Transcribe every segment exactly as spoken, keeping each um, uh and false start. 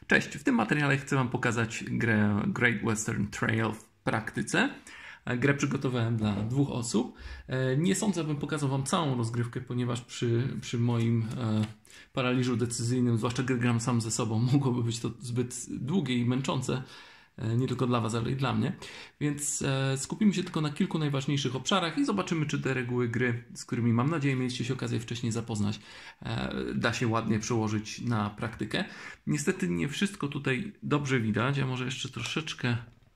Cześć, w tym materiale chcę Wam pokazać grę Great Western Trail w praktyce. Grę przygotowałem dla dwóch osób. Nie sądzę, bym pokazał Wam całą rozgrywkę, ponieważ przy, przy moim e, paraliżu decyzyjnym, zwłaszcza gdy gram sam ze sobą, mogłoby być to zbyt długie i męczące, e, nie tylko dla Was, ale i dla mnie. Więc e, skupimy się tylko na kilku najważniejszych obszarach i zobaczymy, czy te reguły gry, z którymi mam nadzieję mieliście się okazję wcześniej zapoznać, e, da się ładnie przełożyć na praktykę. Niestety nie wszystko tutaj dobrze widać, a może jeszcze troszeczkę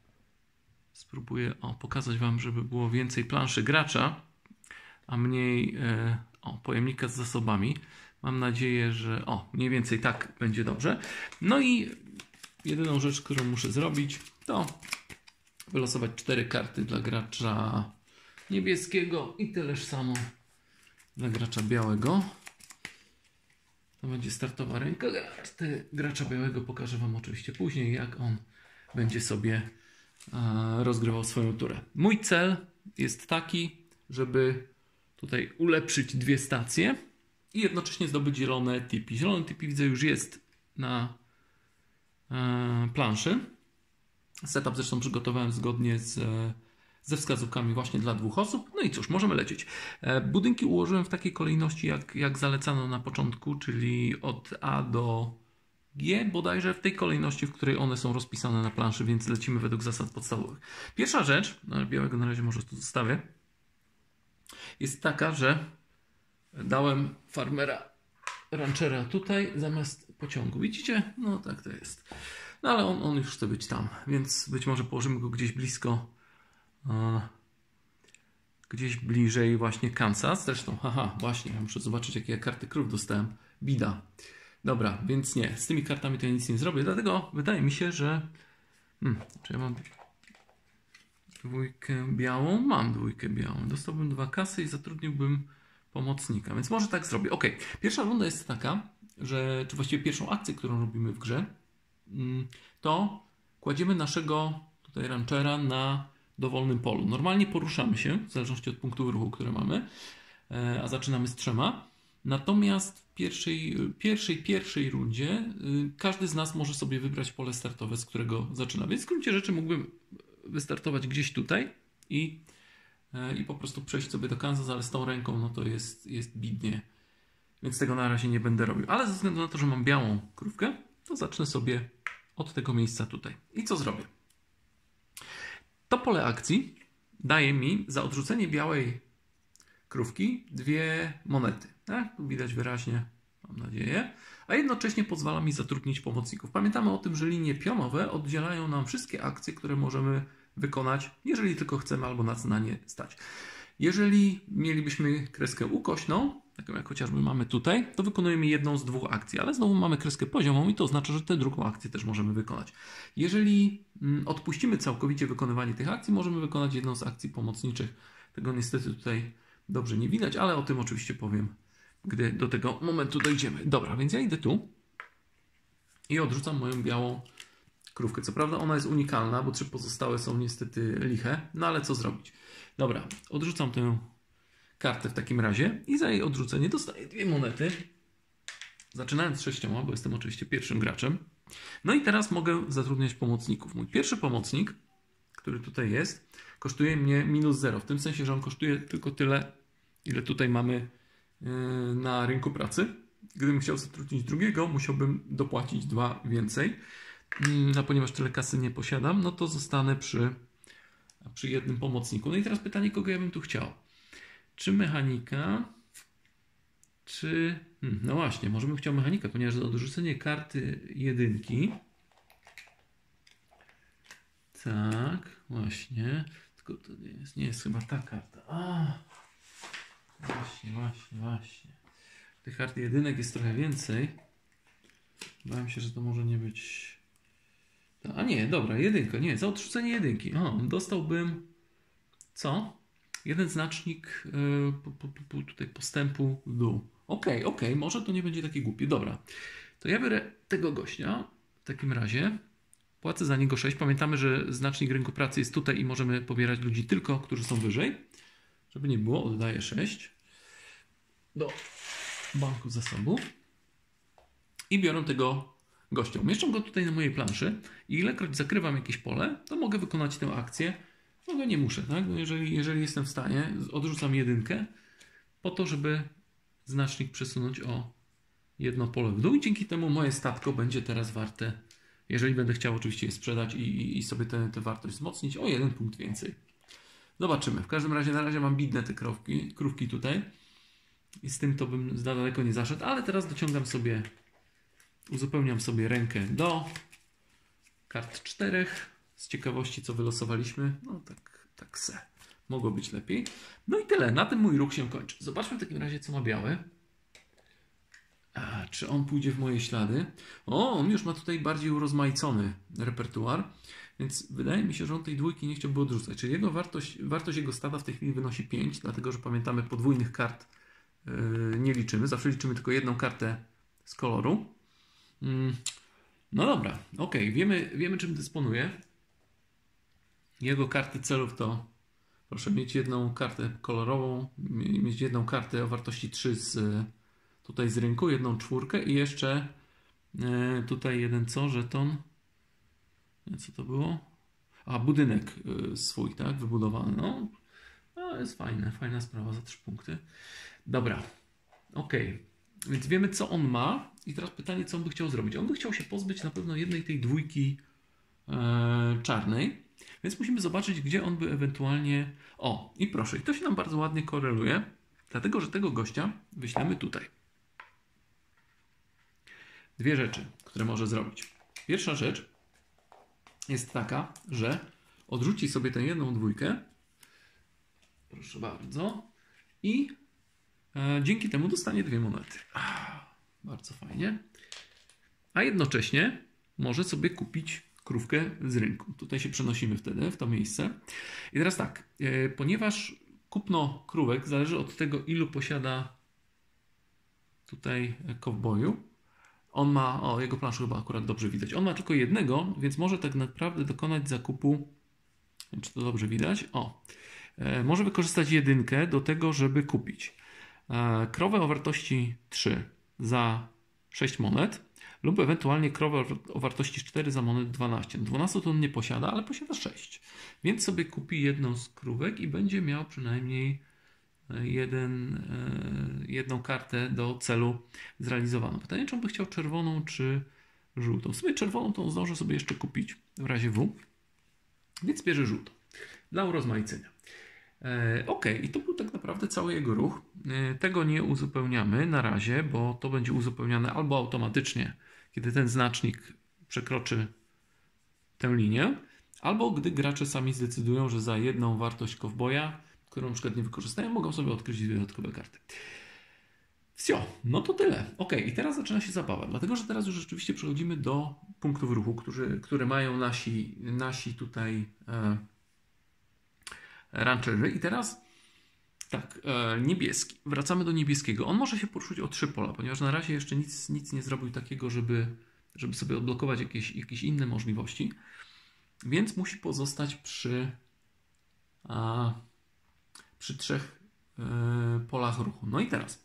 spróbuję o, pokazać Wam, żeby było więcej planszy gracza, a mniej e, o, pojemnika z zasobami. Mam nadzieję, że o, mniej więcej tak będzie dobrze. No i jedyną rzecz, którą muszę zrobić, to wylosować cztery karty dla gracza niebieskiego i tyleż samo dla gracza białego. To będzie startowa ręka. Gracza białego pokażę Wam oczywiście później, jak on będzie sobie rozgrywał swoją turę. Mój cel jest taki, żeby tutaj ulepszyć dwie stacje i jednocześnie zdobyć zielone tipi. Zielone tipi widzę już jest na e, planszy. Setup zresztą przygotowałem zgodnie z, ze wskazówkami właśnie dla dwóch osób. No i cóż, możemy lecieć. E, budynki ułożyłem w takiej kolejności, jak, jak zalecano na początku, czyli od A do G, bodajże w tej kolejności, w której one są rozpisane na planszy, więc lecimy według zasad podstawowych. Pierwsza rzecz, no białego na razie może tu zostawię, jest taka, że dałem farmera ranchera tutaj zamiast pociągu. Widzicie? No tak to jest. No ale on, on już chce być tam, więc być może położymy go gdzieś blisko, uh, gdzieś bliżej właśnie Kansas. Zresztą, haha, właśnie, ja muszę zobaczyć, jakie ja karty krów dostałem. Bida. Dobra, więc nie, z tymi kartami to ja nic nie zrobię, dlatego wydaje mi się, że... Hmm, czy ja mam dwójkę białą? Mam dwójkę białą. Dostałbym dwa kasy i zatrudniłbym pomocnika, więc może tak zrobię. Ok, pierwsza runda jest taka, że, czy właściwie pierwszą akcję, którą robimy w grze, to kładziemy naszego tutaj ranchera na dowolnym polu. Normalnie poruszamy się, w zależności od punktu ruchu, które mamy, a zaczynamy z trzema. Natomiast w pierwszej, pierwszej, pierwszej rundzie y, każdy z nas może sobie wybrać pole startowe, z którego zaczyna. Więc w skrócie rzeczy mógłbym wystartować gdzieś tutaj i, y, i po prostu przejść sobie do Kansas, ale z tą ręką no to jest, jest bidnie. Więc tego na razie nie będę robił. Ale ze względu na to, że mam białą krówkę, to zacznę sobie od tego miejsca tutaj. I co zrobię? To pole akcji daje mi za odrzucenie białej krówki dwie monety. Tak? Tu widać wyraźnie, mam nadzieję. A jednocześnie pozwala mi zatrudnić pomocników. Pamiętamy o tym, że linie pionowe oddzielają nam wszystkie akcje, które możemy wykonać, jeżeli tylko chcemy albo nas na nie stać. Jeżeli mielibyśmy kreskę ukośną, taką jak chociażby mamy tutaj, to wykonujemy jedną z dwóch akcji, ale znowu mamy kreskę poziomą i to oznacza, że tę drugą akcję też możemy wykonać. Jeżeli odpuścimy całkowicie wykonywanie tych akcji, możemy wykonać jedną z akcji pomocniczych. Tego niestety tutaj dobrze nie widać, ale o tym oczywiście powiem, gdy do tego momentu dojdziemy. Dobra, więc ja idę tu i odrzucam moją białą krówkę. Co prawda ona jest unikalna, bo trzy pozostałe są niestety liche, no ale co zrobić? Dobra, odrzucam tę kartę w takim razie i za jej odrzucenie dostaję dwie monety. Zaczynając z sześcioma, bo jestem oczywiście pierwszym graczem. No i teraz mogę zatrudniać pomocników. Mój pierwszy pomocnik, który tutaj jest, kosztuje mnie minus zero. W tym sensie, że on kosztuje tylko tyle, ile tutaj mamy na rynku pracy. Gdybym chciał zatrudnić drugiego, musiałbym dopłacić dwa więcej. A ponieważ tyle kasy nie posiadam, no to zostanę przy, przy jednym pomocniku. No i teraz pytanie, kogo ja bym tu chciał? Czy mechanika, czy... Hmm, no właśnie, może bym chciał mechanika, ponieważ za odrzucenie karty jedynki... Tak, właśnie. Tylko to nie jest, nie jest chyba ta karta. A, właśnie, właśnie, właśnie. Tych kart jedynek jest trochę więcej. Bałem się, że to może nie być... A nie, dobra, jedynka, nie, za odrzucenie jedynki. O, dostałbym... Co? Jeden znacznik yy, po, po, po, tutaj postępu w dół. Okej, okay, okej, okay, może to nie będzie takie głupie. Dobra, to ja biorę tego gościa w takim razie. Płacę za niego sześć. Pamiętamy, że znacznik rynku pracy jest tutaj i możemy pobierać ludzi tylko, którzy są wyżej. Żeby nie było, oddaję sześć do banku zasobów. I biorę tego gościa. Umieszczam go tutaj na mojej planszy i ilekroć zakrywam jakieś pole, to mogę wykonać tę akcję. No nie muszę, tak? No jeżeli, jeżeli jestem w stanie, odrzucam jedynkę po to, żeby znacznik przesunąć o jedno pole w dół i dzięki temu moje statko będzie teraz warte, jeżeli będę chciał oczywiście je sprzedać i, i sobie tę wartość wzmocnić, o jeden punkt więcej. Zobaczymy. W każdym razie na razie mam bidne te krówki, krówki tutaj i z tym to bym za daleko nie zaszedł, ale teraz dociągam sobie, uzupełniam sobie rękę do kart czterech. Z ciekawości co wylosowaliśmy, no tak, tak se. Mogło być lepiej. No i tyle. Na tym mój ruch się kończy. Zobaczmy w takim razie co ma biały. A, czy on pójdzie w moje ślady? O, on już ma tutaj bardziej urozmaicony repertuar, więc wydaje mi się, że on tej dwójki nie chciałby odrzucać. Czyli jego wartość, wartość jego stada w tej chwili wynosi pięć, dlatego że pamiętamy, podwójnych kart yy, nie liczymy. Zawsze liczymy tylko jedną kartę z koloru. Yy. No dobra, ok, wiemy, wiemy czym dysponuje. Jego karty celów to proszę mieć jedną kartę kolorową, mieć jedną kartę o wartości trzy z, tutaj z rynku, jedną czwórkę i jeszcze e, tutaj jeden co, żeton. Co to było? A, budynek e, swój, tak, wybudowany. No, no jest fajne, fajna sprawa za trzy punkty. Dobra, ok, więc wiemy co on ma i teraz pytanie co on by chciał zrobić. On by chciał się pozbyć na pewno jednej tej dwójki e, czarnej. Więc musimy zobaczyć, gdzie on by ewentualnie... O, i proszę, i to się nam bardzo ładnie koreluje, dlatego, że tego gościa wyślemy tutaj. Dwie rzeczy, które może zrobić. Pierwsza rzecz jest taka, że odrzuci sobie tę jedną dwójkę. Proszę bardzo. I e, dzięki temu dostanie dwie monety. Ah, bardzo fajnie. A jednocześnie może sobie kupić krówkę z rynku. Tutaj się przenosimy wtedy w to miejsce. I teraz tak, e, ponieważ kupno krówek zależy od tego, ilu posiada tutaj kowboju. On ma, o jego planszę chyba akurat dobrze widać. On ma tylko jednego, więc może tak naprawdę dokonać zakupu, czy to dobrze widać? O, e, może wykorzystać jedynkę do tego, żeby kupić e, krowę o wartości trzy za sześć monet. Lub ewentualnie krowę o wartości cztery za monet dwanaście. dwanaście to on nie posiada, ale posiada sześć. Więc sobie kupi jedną z krówek i będzie miał przynajmniej jeden, jedną kartę do celu zrealizowaną. Pytanie, czy on by chciał czerwoną czy żółtą. W sumie czerwoną to on zdąży sobie jeszcze kupić w razie W. Więc bierze żółtą. Dla urozmaicenia. Ok, i to był tak naprawdę cały jego ruch. Tego nie uzupełniamy na razie, bo to będzie uzupełniane albo automatycznie, kiedy ten znacznik przekroczy tę linię, albo gdy gracze sami zdecydują, że za jedną wartość kowboja, którą na przykład nie wykorzystają, mogą sobie odkryć dwie dodatkowe karty. Wsio, no to tyle. Ok, i teraz zaczyna się zabawa, dlatego że teraz już rzeczywiście przechodzimy do punktów ruchu, którzy, które mają nasi, nasi tutaj e, rancherzy. I teraz tak, e, niebieski. Wracamy do niebieskiego. On może się poruszyć o trzy pola, ponieważ na razie jeszcze nic, nic nie zrobił takiego, żeby, żeby sobie odblokować jakieś, jakieś inne możliwości. Więc musi pozostać przy, a, przy trzech e, polach ruchu. No i teraz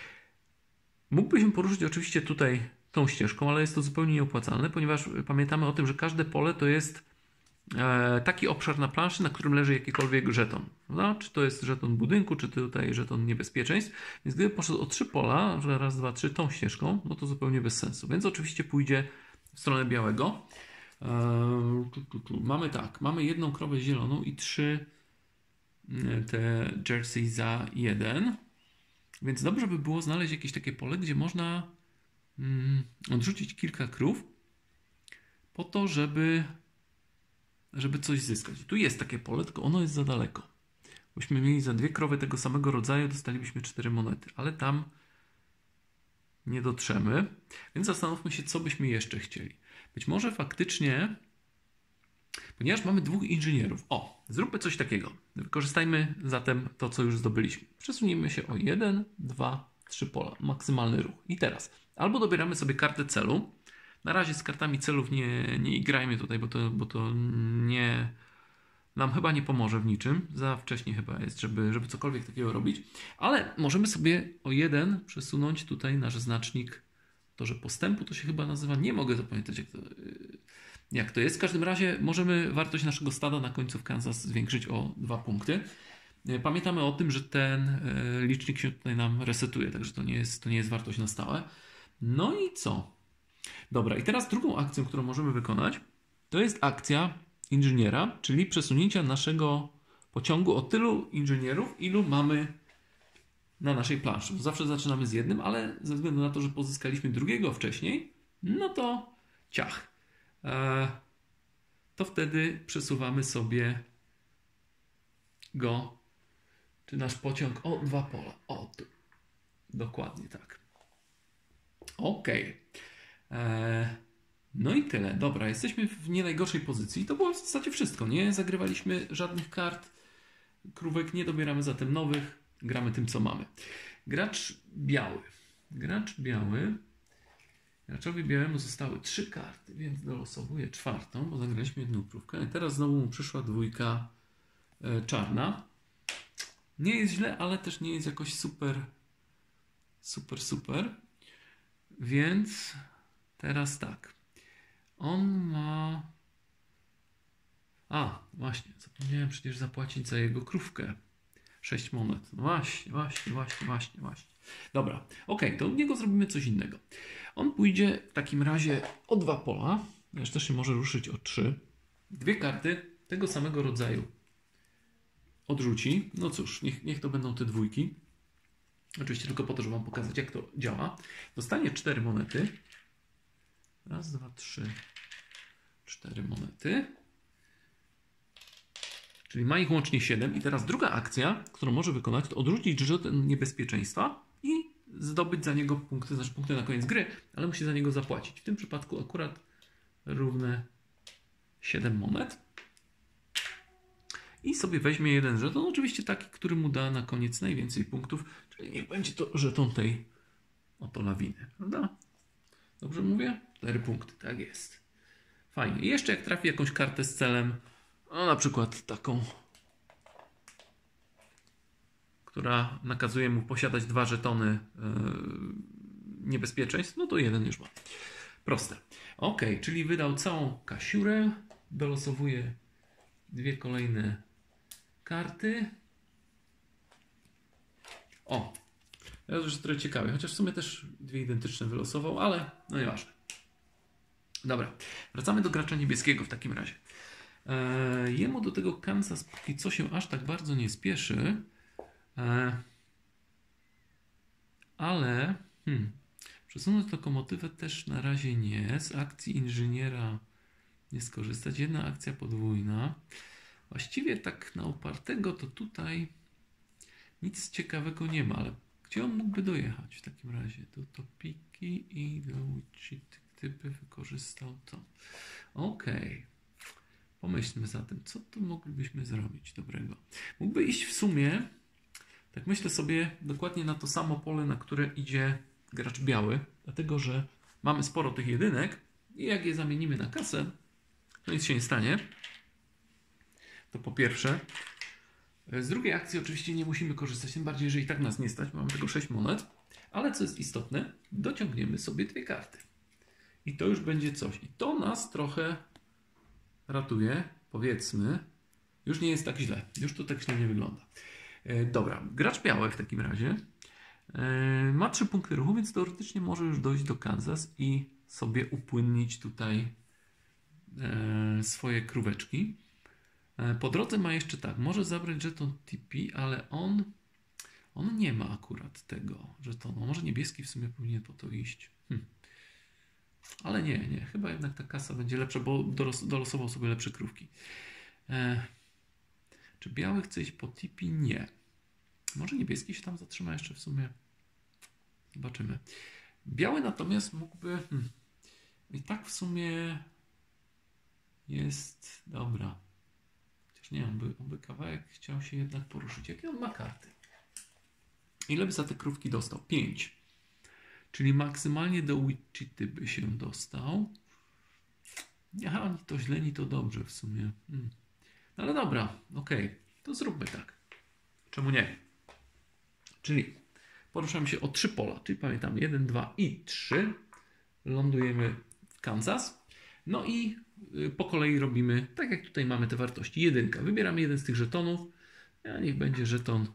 mógłby się poruszyć oczywiście tutaj tą ścieżką, ale jest to zupełnie nieopłacalne, ponieważ pamiętamy o tym, że każde pole to jest taki obszar na planszy, na którym leży jakikolwiek żeton. No, czy to jest żeton budynku, czy tutaj żeton niebezpieczeństw. Więc gdyby poszedł o trzy pola, że raz, dwa, trzy tą ścieżką, no to zupełnie bez sensu. Więc oczywiście pójdzie w stronę białego. Eee, tu, tu, tu. Mamy tak, mamy jedną krowę zieloną i trzy te jersey za jeden. Więc dobrze by było znaleźć jakieś takie pole, gdzie można mm, odrzucić kilka krów po to, żeby żeby coś zyskać. Tu jest takie pole, tylko ono jest za daleko. Byśmy mieli za dwie krowy tego samego rodzaju, dostalibyśmy cztery monety, ale tam nie dotrzemy, więc zastanówmy się, co byśmy jeszcze chcieli. Być może faktycznie, ponieważ mamy dwóch inżynierów, o, zróbmy coś takiego. Wykorzystajmy zatem to, co już zdobyliśmy. Przesuniemy się o jeden, dwa, trzy pola. Maksymalny ruch. I teraz albo dobieramy sobie kartę celu. Na razie z kartami celów nie, nie igrajmy tutaj, bo to, bo to nie, nam chyba nie pomoże w niczym. Za wcześnie chyba jest, żeby, żeby cokolwiek takiego robić. Ale możemy sobie o jeden przesunąć tutaj nasz znacznik torze postępu to się chyba nazywa. Nie mogę zapamiętać, jak to, jak to jest. W każdym razie możemy wartość naszego stada na końcu w Kansas zwiększyć o dwa punkty. Pamiętamy o tym, że ten licznik się tutaj nam resetuje, także to nie jest, to nie jest wartość na stałe. No i co? Dobra, i teraz drugą akcją, którą możemy wykonać, to jest akcja inżyniera, czyli przesunięcia naszego pociągu o tylu inżynierów, ilu mamy na naszej planszy. Zawsze zaczynamy z jednym, ale ze względu na to, że pozyskaliśmy drugiego wcześniej, no to ciach. Eee, to wtedy przesuwamy sobie go, czy nasz pociąg o dwa pola. O, tu. Dokładnie tak. Ok. Eee, no i tyle. Dobra, jesteśmy w nie najgorszej pozycji. To było w zasadzie wszystko. Nie zagrywaliśmy żadnych kart, krówek, nie dobieramy zatem nowych. Gramy tym, co mamy. Gracz biały. Gracz biały. Graczowi białemu zostały trzy karty, więc dolosowuję czwartą, bo zagraliśmy jedną krówkę. I teraz znowu mu przyszła dwójka e, czarna. Nie jest źle, ale też nie jest jakoś super, super, super. Więc teraz tak. On ma... A, właśnie, zapomniałem przecież zapłacić za jego krówkę. sześć monet. No właśnie, właśnie, właśnie, właśnie, właśnie. Dobra, ok, to od niego zrobimy coś innego. On pójdzie w takim razie o dwa pola. Jeszcze też się może ruszyć o trzy. Dwie karty tego samego rodzaju odrzuci. No cóż, niech, niech to będą te dwójki. Oczywiście tylko po to, żeby wam pokazać, jak to działa. Dostanie cztery monety. Raz, dwa, trzy. Cztery monety. Czyli ma ich łącznie siedem. I teraz druga akcja, którą może wykonać, to odrzucić żeton niebezpieczeństwa i zdobyć za niego punkty, znaczy punkty na koniec gry, ale musi za niego zapłacić. W tym przypadku akurat równe siedem monet. I sobie weźmie jeden żeton, oczywiście taki, który mu da na koniec najwięcej punktów, czyli niech będzie to żeton tej oto lawiny, prawda? Dobrze mówię? cztery punkty, tak jest. Fajnie. I jeszcze jak trafi jakąś kartę z celem, no na przykład taką, która nakazuje mu posiadać dwa żetony yy, niebezpieczeństw, no to jeden już ma. Proste. Ok, czyli wydał całą kasiurę, dolosowuje dwie kolejne karty. O, teraz już trochę ciekawie, chociaż w sumie też dwie identyczne wylosował, ale no nieważne. Dobra, wracamy do gracza niebieskiego w takim razie. Eee, jemu do tego Kansas póki co się aż tak bardzo nie spieszy, eee, ale hmm, przesunąć lokomotywę też na razie nie. Z akcji inżyniera nie skorzystać. Jedna akcja podwójna. Właściwie tak na upartego to tutaj nic ciekawego nie ma, ale gdzie on mógłby dojechać w takim razie? Do Topiki i do Wichity, gdyby wykorzystał to. Okej. Okay. Pomyślmy zatem, co tu moglibyśmy zrobić dobrego. Mógłby iść w sumie, tak myślę sobie, dokładnie na to samo pole, na które idzie gracz biały, dlatego że mamy sporo tych jedynek i jak je zamienimy na kasę, to nic się nie stanie. To po pierwsze. Z drugiej akcji oczywiście nie musimy korzystać, tym bardziej, że i tak nas nie stać, mamy tylko sześć monet, ale co jest istotne, dociągniemy sobie dwie karty. I to już będzie coś. I to nas trochę ratuje, powiedzmy. Już nie jest tak źle. Już to tak źle nie wygląda. E, dobra, gracz biały w takim razie e, ma trzy punkty ruchu, więc teoretycznie może już dojść do Kansas i sobie upłynnić tutaj e, swoje króweczki. E, po drodze ma jeszcze tak, może zabrać żeton T P, ale on on nie ma akurat tego żetonu. Może niebieski w sumie powinien po to iść. Hm. Ale nie, nie. Chyba jednak ta kasa będzie lepsza, bo dolos dolosował sobie lepsze krówki. E, czy biały chce iść po T P? Nie. Może niebieski się tam zatrzyma jeszcze w sumie. Zobaczymy. Biały natomiast mógłby... Hmm, i tak w sumie jest... Dobra. Chociaż nie, on by, on by kawałek chciał się jednak poruszyć. Jakie on ma karty? Ile by za te krówki dostał? pięć. Czyli maksymalnie do Wichity by się dostał. Aha, ani to źle, ni to dobrze w sumie. Hmm. No ale dobra, okej. Okay. To zróbmy tak. Czemu nie? Czyli poruszamy się o trzy pola. Czyli pamiętam jeden, dwa i trzy. lądujemy w Kansas. No i po kolei robimy, tak jak tutaj mamy te wartości. Jedynka. Wybieramy jeden z tych żetonów. A niech będzie żeton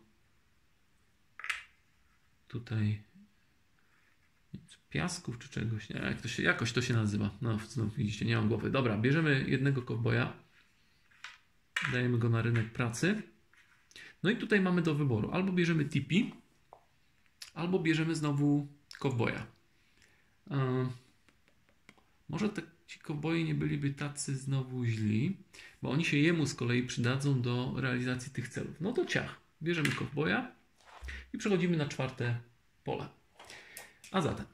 tutaj piasków czy czegoś. Nie, jak to się, jakoś to się nazywa. No, znów widzicie, nie mam głowy. Dobra, bierzemy jednego kowboja. Dajemy go na rynek pracy. No i tutaj mamy do wyboru. Albo bierzemy tipi, albo bierzemy znowu kowboja. Yy, może te, ci kowboje nie byliby tacy znowu źli, bo oni się jemu z kolei przydadzą do realizacji tych celów. No to ciach. Bierzemy kowboja i przechodzimy na czwarte pole. A zatem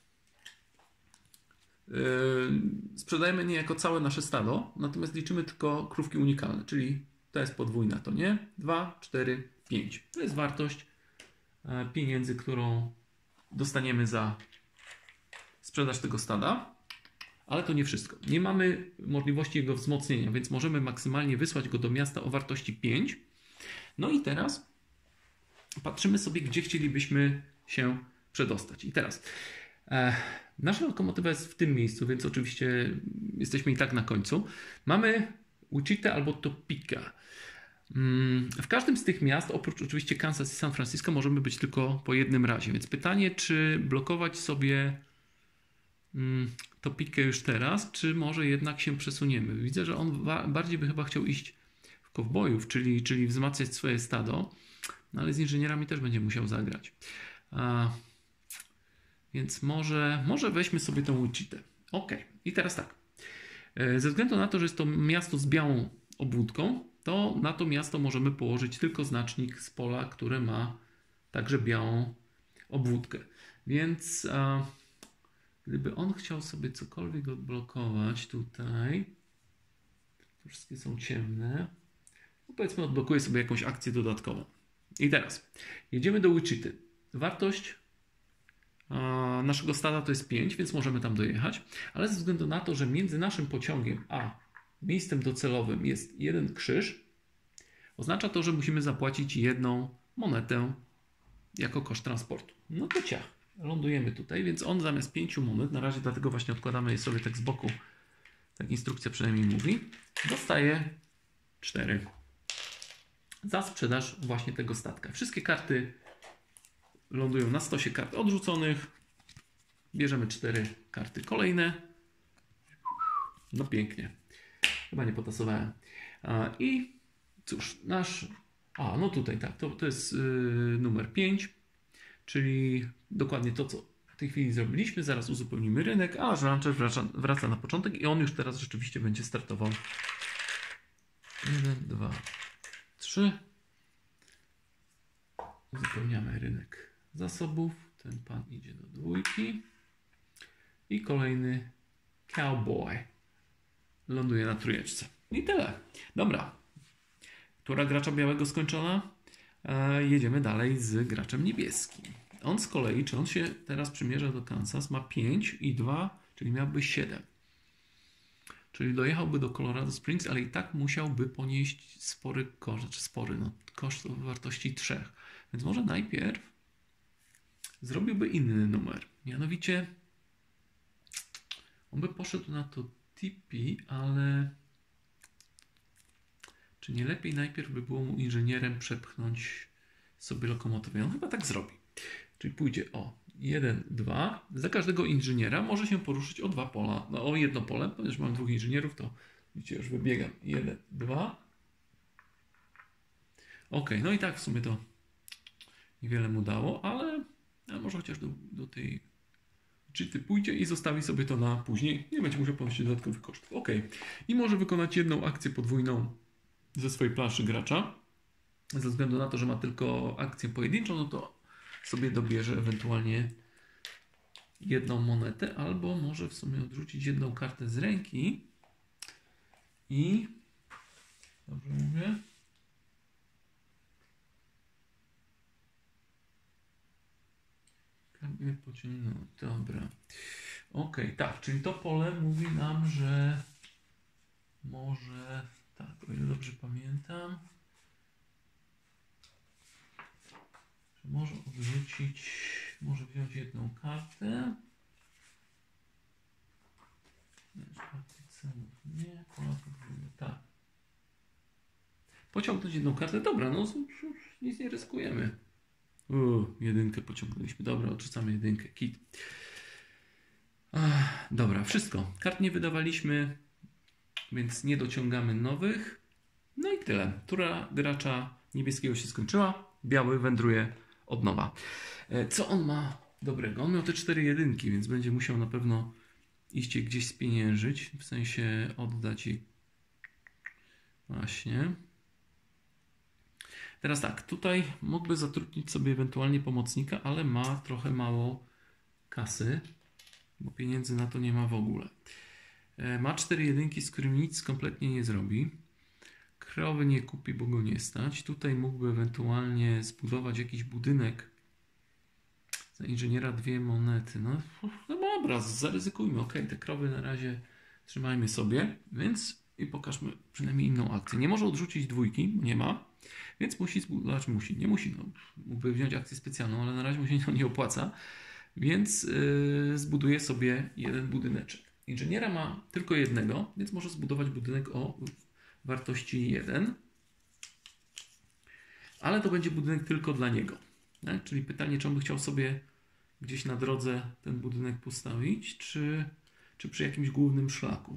yy, sprzedajemy niejako całe nasze stado, natomiast liczymy tylko krówki unikalne, czyli to jest podwójna, to nie? dwa, cztery, pięć. To jest wartość pieniędzy, którą dostaniemy za sprzedaż tego stada, ale to nie wszystko. Nie mamy możliwości jego wzmocnienia, więc możemy maksymalnie wysłać go do miasta o wartości pięć. No i teraz patrzymy sobie, gdzie chcielibyśmy się przedostać. I teraz e, nasza lokomotywa jest w tym miejscu, więc oczywiście jesteśmy i tak na końcu. Mamy Wichita albo Topeka. W każdym z tych miast, oprócz oczywiście Kansas i San Francisco, możemy być tylko po jednym razie. Więc pytanie, czy blokować sobie Topekę już teraz, czy może jednak się przesuniemy. Widzę, że on bardziej by chyba chciał iść w kowbojów, czyli, czyli wzmacniać swoje stado, no ale z inżynierami też będzie musiał zagrać. A, więc może, może weźmy sobie tą Wichitę. Ok, i teraz tak. Ze względu na to, że jest to miasto z białą obwódką, to na to miasto możemy położyć tylko znacznik z pola, które ma także białą obwódkę. Więc a, gdyby on chciał sobie cokolwiek odblokować tutaj, to wszystkie są ciemne, no powiedzmy odblokuje sobie jakąś akcję dodatkową. I teraz jedziemy do Wichity. Wartość a, naszego stada to jest pięć, więc możemy tam dojechać, ale ze względu na to, że między naszym pociągiem a miejscem docelowym jest jeden krzyż, oznacza to, że musimy zapłacić jedną monetę jako koszt transportu. No to ciach, lądujemy tutaj, więc on zamiast pięciu monet, na razie dlatego właśnie odkładamy je sobie tak z boku, tak instrukcja przynajmniej mówi, dostaje cztery za sprzedaż właśnie tego statka. Wszystkie karty lądują na stosie kart odrzuconych, bierzemy cztery karty kolejne, no pięknie. Chyba nie potasowałem. I cóż, nasz... A, no tutaj tak, to, to jest yy, numer pięć, czyli dokładnie to, co w tej chwili zrobiliśmy. Zaraz uzupełnimy rynek, a nasz rancher wraca, wraca na początek i on już teraz rzeczywiście będzie startował. jeden, dwa, trzy. Uzupełniamy rynek zasobów. Ten pan idzie do dwójki. I kolejny cowboy ląduje na trójeczce. I tyle. Dobra. Tura gracza białego skończona. E, jedziemy dalej z graczem niebieskim. On z kolei, czy on się teraz przymierza do Kansas, ma pięć i dwa, czyli miałby siedem. Czyli dojechałby do Colorado Springs, ale i tak musiałby ponieść spory koszt, czy spory, no, koszt o wartości trzy. Więc może najpierw zrobiłby inny numer. Mianowicie on by poszedł na to tipi, ale czy nie lepiej najpierw by było mu inżynierem przepchnąć sobie lokomotywę? On chyba tak zrobi. Czyli pójdzie o jeden, dwa. Za każdego inżyniera może się poruszyć o dwa pola. No o jedno pole, ponieważ mam dwóch inżynierów, to widzicie, już wybiegam. jeden, dwa. Ok, no i tak w sumie to niewiele mu dało, ale, ale może chociaż do, do tej Wichity pójdzie i zostawi sobie to na później. Nie będzie musiał ponosić dodatkowych kosztów. Ok. I może wykonać jedną akcję podwójną ze swojej planszy gracza. Ze względu na to, że ma tylko akcję pojedynczą, no to sobie dobierze ewentualnie jedną monetę, albo może w sumie odrzucić jedną kartę z ręki i dobrze mówię? No, dobra. Ok, tak, czyli to pole mówi nam, że może, tak, o ile dobrze pamiętam, że może odrzucić, może wziąć jedną kartę Nie, pola podwójne, tak. Pociągnąć jedną kartę, dobra, no nic nie ryzykujemy. Uuu, jedynkę pociągnęliśmy, dobra, odrzucamy jedynkę, kit. Ach, dobra, wszystko. Kart nie wydawaliśmy, więc nie dociągamy nowych. No i tyle. Tura gracza niebieskiego się skończyła, biały wędruje od nowa. Co on ma dobrego? On miał te cztery jedynki, więc będzie musiał na pewno iść je gdzieś spieniężyć, w sensie oddać je. Właśnie. Teraz tak, tutaj mógłby zatrudnić sobie ewentualnie pomocnika, ale ma trochę mało kasy, bo pieniędzy na to nie ma w ogóle. Ma cztery jedynki, z którymi nic kompletnie nie zrobi. Krowy nie kupi, bo go nie stać. Tutaj mógłby ewentualnie zbudować jakiś budynek. Za inżyniera dwie monety. No, no dobra, zaryzykujmy. Ok, te krowy na razie trzymajmy sobie, więc i pokażmy przynajmniej inną akcję. Nie może odrzucić dwójki, bo nie ma, więc musi zbudować, musi, nie musi, no, mógłby wziąć akcję specjalną, ale na razie mu się to nie opłaca, więc yy, zbuduje sobie jeden budyneczek. Inżyniera ma tylko jednego, więc może zbudować budynek o wartości jeden, ale to będzie budynek tylko dla niego. Tak? Czyli pytanie, czy on by chciał sobie gdzieś na drodze ten budynek postawić, czy, czy przy jakimś głównym szlaku.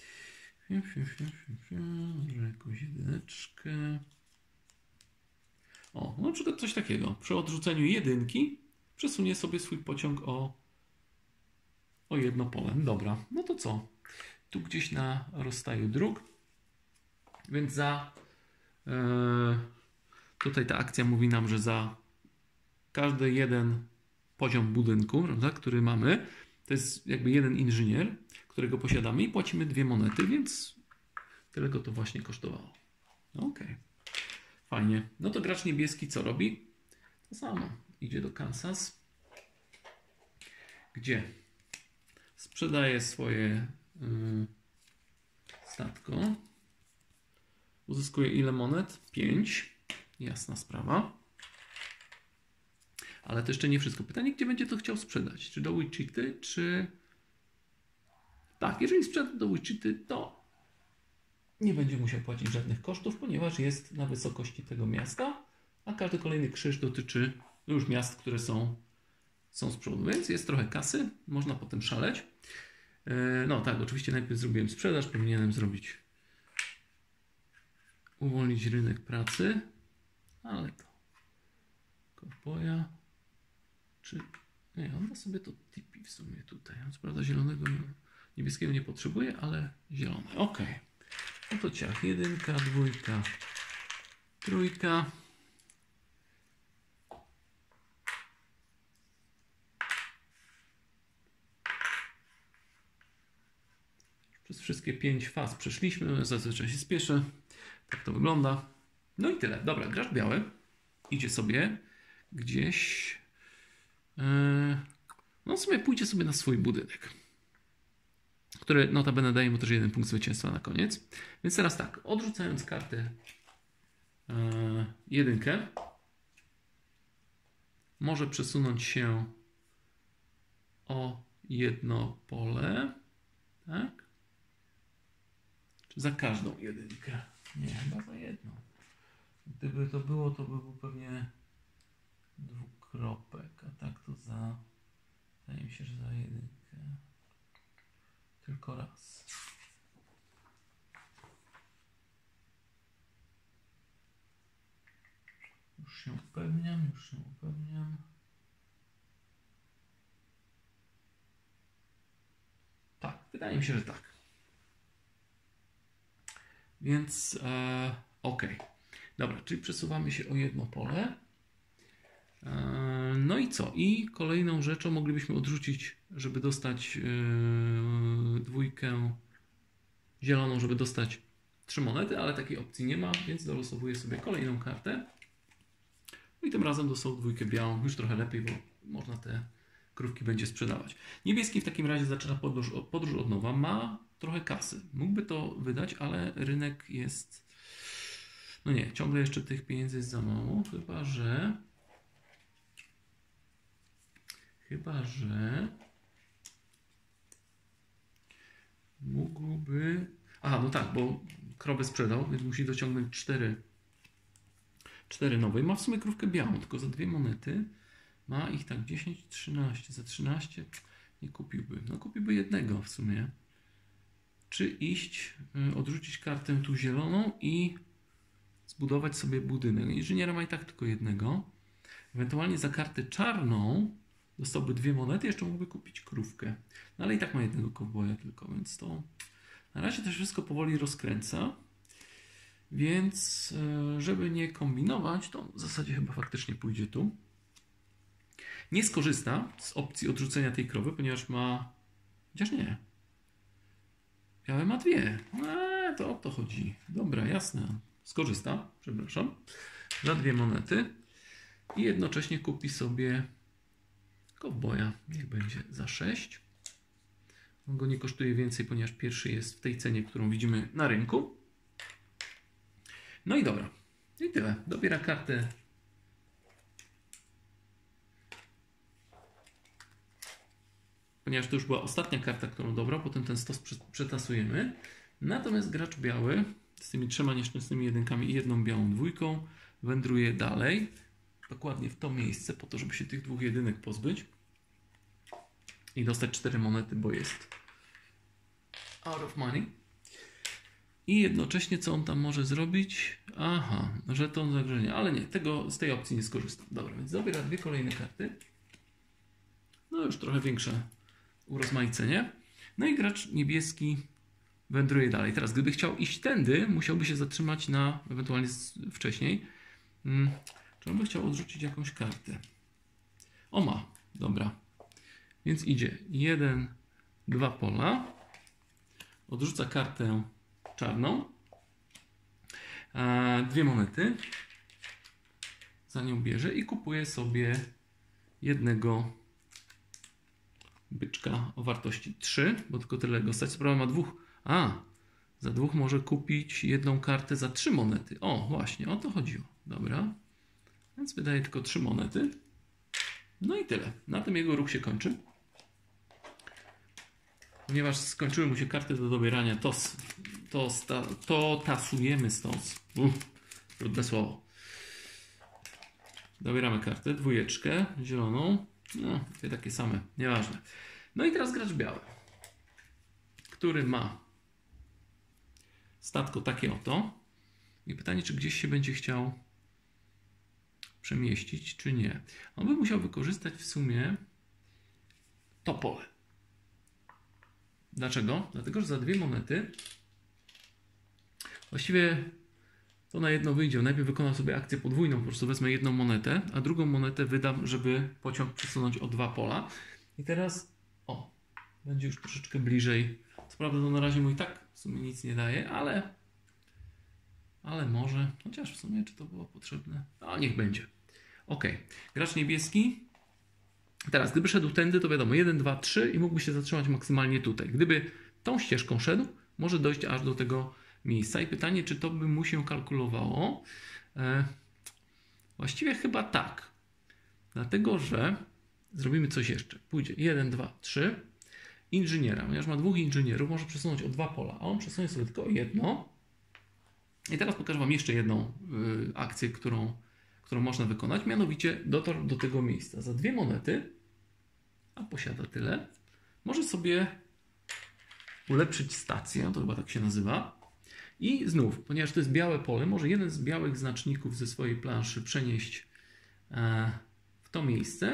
Może jakąś jedyneczkę. O, na przykład coś takiego. Przy odrzuceniu jedynki przesunie sobie swój pociąg o, o jedno pole. Dobra, no to co? Tu gdzieś na rozstaju dróg. Więc za... Yy, tutaj ta akcja mówi nam, że za każdy jeden poziom budynku, prawda, który mamy, to jest jakby jeden inżynier, którego posiadamy i płacimy dwie monety, więc tyle go to właśnie kosztowało. Ok, fajnie. No to gracz niebieski co robi? To samo. Idzie do Kansas, gdzie sprzedaje swoje yy, statko. Uzyskuje ile monet? pięć. Jasna sprawa. Ale to jeszcze nie wszystko. Pytanie, gdzie będzie to chciał sprzedać? Czy do Wichity, czy... Tak, jeżeli sprzeda do Wichity, to nie będzie musiał płacić żadnych kosztów, ponieważ jest na wysokości tego miasta, a każdy kolejny krzyż dotyczy już miast, które są, są z przodu. Więc jest trochę kasy, można potem szaleć. No tak, oczywiście najpierw zrobiłem sprzedaż, powinienem zrobić uwolnić rynek pracy, ale to Korpoja, czy nie, on ma sobie to tipi w sumie tutaj. On co prawda zielonego, niebieskiego nie potrzebuje, ale zielone. Ok. No to ciach. Jedynka, dwójka, trójka. Przez wszystkie pięć faz przeszliśmy. Zazwyczaj się spieszę. Tak to wygląda. No i tyle. Dobra, gracz biały idzie sobie gdzieś. Yy, no w sumie pójdzie sobie na swój budynek, który notabene daje mu też jeden punkt zwycięstwa na koniec. Więc teraz tak, odrzucając kartę yy, jedynkę, może przesunąć się o jedno pole, tak? Czy za każdą jedynkę? Nie, chyba za jedną. Gdyby to było, to by był pewnie dwukropek, a tak to za... Wydaje mi się, że za jedynkę. Tylko raz. Już się upewniam, już się upewniam. Tak, wydaje mi się, że tak. Więc e, ok. Dobra, czyli przesuwamy się o jedno pole. E, no i co? I kolejną rzeczą moglibyśmy odrzucić, żeby dostać e, dwójkę zieloną, żeby dostać trzy monety, ale takiej opcji nie ma, więc dolosowuję sobie kolejną kartę. No i tym razem dostał dwójkę białą. Już trochę lepiej, bo można te krówki będzie sprzedawać. Niebieski w takim razie zaczyna podróż, podróż od nowa. Ma trochę kasy. Mógłby to wydać, ale rynek jest... No nie, ciągle jeszcze tych pieniędzy jest za mało. Chyba, że... Chyba, że... mógłby... Aha, no tak, bo krowę sprzedał, więc musi dociągnąć cztery, cztery nowe. I ma w sumie krówkę białą, tylko za dwie monety. Ma ich tak dziesięć, trzynaście. Za trzynaście nie kupiłby. No kupiłby jednego w sumie. Czy iść, odrzucić kartę tu zieloną i zbudować sobie budynek. Inżyniera ma i tak tylko jednego. Ewentualnie za kartę czarną dostałby dwie monety, jeszcze mógłby kupić krówkę. No ale i tak ma jednego kowboja tylko, więc to na razie też wszystko powoli rozkręca. Więc żeby nie kombinować, to w zasadzie chyba faktycznie pójdzie tu. Nie skorzysta z opcji odrzucenia tej krowy, ponieważ ma... Chociaż nie. Białe ma dwie. Eee, to o to chodzi. Dobra, jasne. Skorzysta, przepraszam, za dwie monety. I jednocześnie kupi sobie kowboja. Niech będzie za sześć. On go nie kosztuje więcej, ponieważ pierwszy jest w tej cenie, którą widzimy na rynku. No i dobra. I tyle. Dobiera kartę. Ponieważ to już była ostatnia karta, którą dobrał, potem ten stos przetasujemy. Natomiast gracz biały z tymi trzema nieszczęsnymi jedynkami i jedną białą dwójką wędruje dalej. Dokładnie w to miejsce, po to, żeby się tych dwóch jedynek pozbyć. I dostać cztery monety, bo jest out of money. I jednocześnie co on tam może zrobić? Aha, żeton zagrożenia, ale nie, tego, z tej opcji nie skorzystam. Dobra, więc dobiera dwie kolejne karty. No już trochę większe urozmaicenie. No i gracz niebieski wędruje dalej. Teraz gdyby chciał iść tędy, musiałby się zatrzymać na ewentualnie wcześniej. Hmm. Czy on by chciał odrzucić jakąś kartę? O ma, dobra. Więc idzie jeden, dwa pola. Odrzuca kartę czarną. A dwie monety. Za nią bierze i kupuje sobie jednego byczka o wartości trzy, bo tylko tyle go stać. Sprawa ma dwóch. A, za dwóch może kupić jedną kartę za trzy monety. O, właśnie, o to chodziło. Dobra. Więc wydaje tylko trzy monety. No i tyle. Na tym jego ruch się kończy. Ponieważ skończyły mu się karty do dobierania, to, to, to tasujemy stos. Uff, trudne słowo. Dobieramy kartę, dwójeczkę, zieloną. No, dwie takie same, nieważne. No i teraz gracz biały, który ma statko takie oto. I pytanie, czy gdzieś się będzie chciał przemieścić, czy nie. On by musiał wykorzystać w sumie to pole. Dlaczego? Dlatego, że za dwie monety właściwie to na jedno wyjdzie. Najpierw wykonam sobie akcję podwójną, po prostu wezmę jedną monetę, a drugą monetę wydam, żeby pociąg przesunąć o dwa pola. I teraz, o, będzie już troszeczkę bliżej. Co prawda to na razie mu i tak w sumie nic nie daje, ale ale może, chociaż w sumie czy to było potrzebne? A niech będzie. Ok, gracz niebieski. Teraz, gdyby szedł tędy, to wiadomo, jeden, dwa, trzy i mógłby się zatrzymać maksymalnie tutaj. Gdyby tą ścieżką szedł, może dojść aż do tego miejsca. I pytanie, czy to by mu się kalkulowało? E, właściwie chyba tak. Dlatego, że zrobimy coś jeszcze. Pójdzie jeden, dwa, trzy. Inżyniera, ponieważ ma dwóch inżynierów, może przesunąć o dwa pola, a on przesunie sobie tylko jedno. I teraz pokażę Wam jeszcze jedną y, akcję, którą, którą można wykonać. Mianowicie dotarł do tego miejsca. Za dwie monety, a posiada tyle, może sobie ulepszyć stację, to chyba tak się nazywa. I znów, ponieważ to jest białe pole, może jeden z białych znaczników ze swojej planszy przenieść e, w to miejsce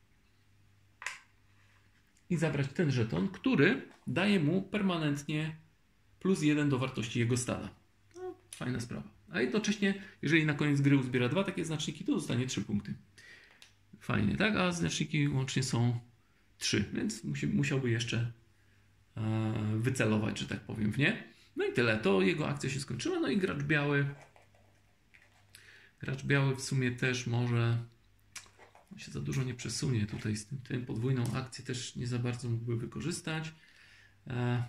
i zabrać ten żeton, który daje mu permanentnie plus jeden do wartości jego stada. No, fajna sprawa. A jednocześnie, jeżeli na koniec gry uzbiera dwa takie znaczniki, to dostanie trzy punkty. Fajnie, tak? A znaczniki łącznie są trzy, więc musi, musiałby jeszcze e, wycelować, że tak powiem, w nie. No i tyle. To jego akcja się skończyła. No i gracz biały. Gracz biały w sumie też może... On się za dużo nie przesunie tutaj z tym, tym podwójną akcję też nie za bardzo mógłby wykorzystać. E,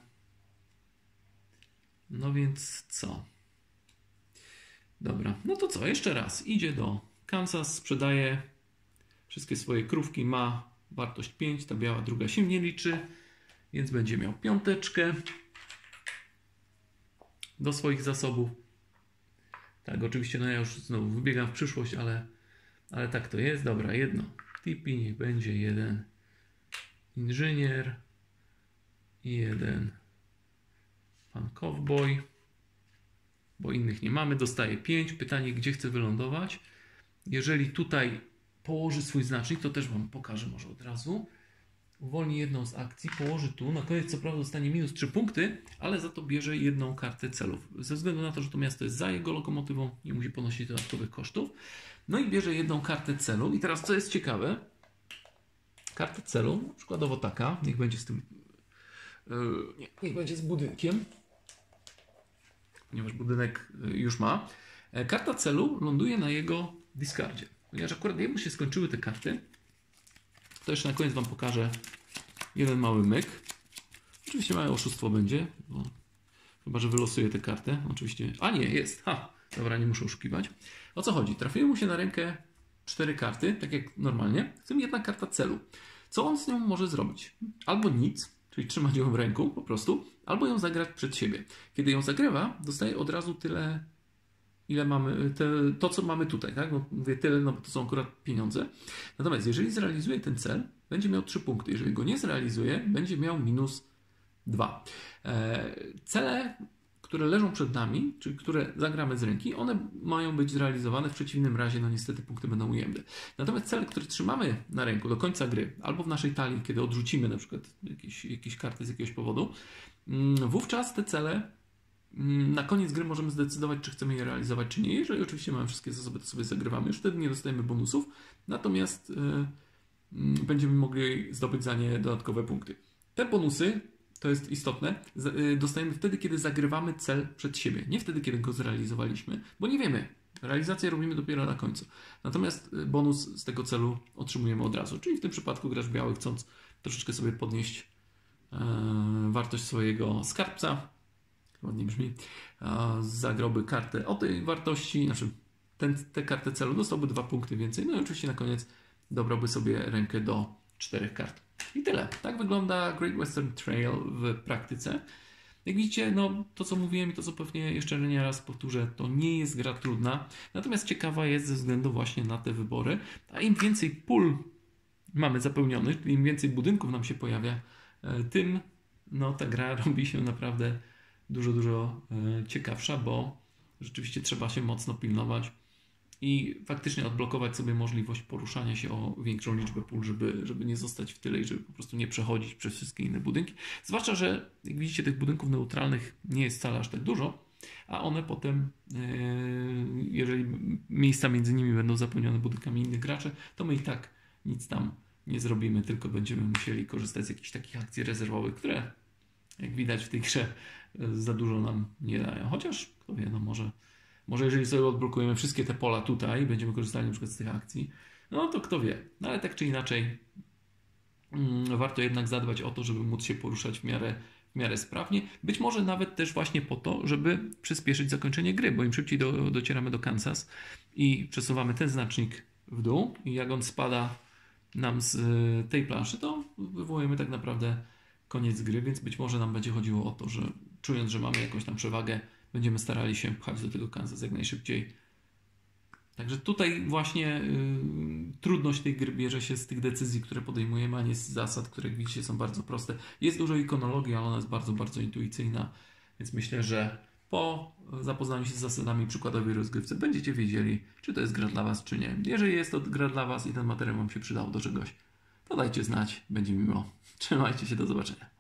no więc co? Dobra, no to co? Jeszcze raz. Idzie do Kansas, sprzedaje wszystkie swoje krówki, ma wartość pięć, ta biała druga się nie liczy, więc będzie miał piąteczkę. do swoich zasobów. Tak, oczywiście, no ja już znowu wybiegam w przyszłość, ale, ale tak to jest. Dobra, jedno. Tipi, niech będzie jeden inżynier i jeden pan cowboy, bo innych nie mamy. Dostaje pięć. Pytanie, gdzie chce wylądować. Jeżeli tutaj położy swój znacznik, to też Wam pokażę może od razu. Uwolni jedną z akcji, położy tu. Na koniec co prawda dostanie minus trzy punkty, ale za to bierze jedną kartę celów. Ze względu na to, że to miasto jest za jego lokomotywą, nie musi ponosić dodatkowych kosztów. No i bierze jedną kartę celu. I teraz co jest ciekawe, karta celu, przykładowo taka, niech będzie z tym, yy, nie, niech będzie z budynkiem, ponieważ budynek już ma. Karta celu ląduje na jego discardzie. Ponieważ akurat jemu się skończyły te karty, to jeszcze na koniec Wam pokażę jeden mały myk. Oczywiście małe oszustwo będzie, bo chyba że wylosuję tę kartę. Oczywiście, a nie, jest. Ha, dobra, nie muszę oszukiwać. O co chodzi? Trafiły mu się na rękę cztery karty, tak jak normalnie, w tym jedna karta celu. Co on z nią może zrobić? Albo nic, czyli trzymać ją w ręku po prostu, albo ją zagrać przed siebie. Kiedy ją zagrywa, dostaje od razu tyle, ile mamy, te, to co mamy tutaj, tak? No, mówię tyle, no bo to są akurat pieniądze. Natomiast jeżeli zrealizuje ten cel, będzie miał trzy punkty. Jeżeli go nie zrealizuje, będzie miał minus dwa. E, cele, które leżą przed nami, czyli które zagramy z ręki, one mają być zrealizowane, w przeciwnym razie, no niestety punkty będą ujemne. Natomiast cele, które trzymamy na ręku do końca gry, albo w naszej talii, kiedy odrzucimy na przykład jakieś, jakieś karty z jakiegoś powodu, wówczas te cele na koniec gry możemy zdecydować, czy chcemy je realizować, czy nie. Jeżeli oczywiście mamy wszystkie zasoby, to sobie zagrywamy. Już wtedy nie dostajemy bonusów, natomiast yy, będziemy mogli zdobyć za nie dodatkowe punkty. Te bonusy, to jest istotne, dostajemy wtedy, kiedy zagrywamy cel przed siebie. Nie wtedy, kiedy go zrealizowaliśmy, bo nie wiemy. Realizację robimy dopiero na końcu. Natomiast bonus z tego celu otrzymujemy od razu. Czyli w tym przypadku gracz biały, chcąc troszeczkę sobie podnieść yy, wartość swojego skarbca, ładnie brzmi, zagrałby kartę o tej wartości, znaczy ten, tę kartę celu, dostałby dwa punkty więcej, no i oczywiście na koniec dobrałby sobie rękę do czterech kart. I tyle. Tak wygląda Great Western Trail w praktyce. Jak widzicie, no to co mówiłem i to co pewnie jeszcze nie raz powtórzę, to nie jest gra trudna, natomiast ciekawa jest ze względu właśnie na te wybory, a im więcej pól mamy zapełnionych, czyli im więcej budynków nam się pojawia, tym no ta gra robi się naprawdę dużo, dużo ciekawsza, bo rzeczywiście trzeba się mocno pilnować i faktycznie odblokować sobie możliwość poruszania się o większą liczbę pól, żeby, żeby nie zostać w tyle i żeby po prostu nie przechodzić przez wszystkie inne budynki. Zwłaszcza, że jak widzicie, tych budynków neutralnych nie jest wcale aż tak dużo, a one potem, jeżeli miejsca między nimi będą zapełnione budynkami innych graczy, to my i tak nic tam nie zrobimy, tylko będziemy musieli korzystać z jakichś takich akcji rezerwowych, które jak widać w tej grze za dużo nam nie dają. Chociaż, kto wie, no może, może jeżeli sobie odblokujemy wszystkie te pola tutaj, będziemy korzystali na przykład z tych akcji, no to kto wie. No ale tak czy inaczej mm, warto jednak zadbać o to, żeby móc się poruszać w miarę, w miarę sprawnie. Być może nawet też właśnie po to, żeby przyspieszyć zakończenie gry, bo im szybciej do, docieramy do Kansas i przesuwamy ten znacznik w dół i jak on spada nam z tej planszy, to wywołujemy tak naprawdę koniec gry, więc być może nam będzie chodziło o to, że czując, że mamy jakąś tam przewagę, będziemy starali się pchać do tego Kansas jak najszybciej. Także tutaj właśnie yy, trudność tej gry bierze się z tych decyzji, które podejmujemy, a nie z zasad, które jak widzicie są bardzo proste. Jest dużo ikonologii, ale ona jest bardzo, bardzo intuicyjna, więc myślę, że po zapoznaniu się z zasadami przykładowej rozgrywce będziecie wiedzieli, czy to jest gra dla Was, czy nie. Jeżeli jest to gra dla Was i ten materiał Wam się przydał do czegoś, to dajcie znać, będzie miło. Trzymajcie się, do zobaczenia.